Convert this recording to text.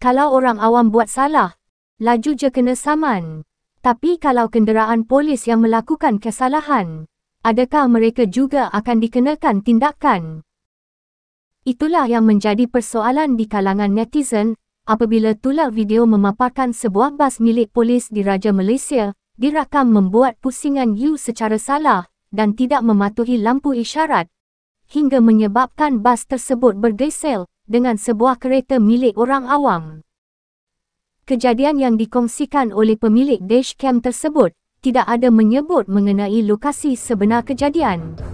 Kalau orang awam buat salah, laju je kena saman. Tapi kalau kenderaan polis yang melakukan kesalahan, adakah mereka juga akan dikenakan tindakan? Itulah yang menjadi persoalan di kalangan netizen apabila tular video memaparkan sebuah bas milik polis di Raja Malaysia dirakam membuat pusingan U secara salah dan tidak mematuhi lampu isyarat, hingga menyebabkan bas tersebut bergesel dengan sebuah kereta milik orang awam. Kejadian yang dikongsikan oleh pemilik dashcam tersebut tidak ada menyebut mengenai lokasi sebenar kejadian.